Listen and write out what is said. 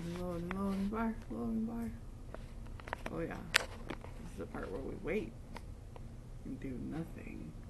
loading bar, loading bar. Oh yeah, this is the part where we wait and do nothing.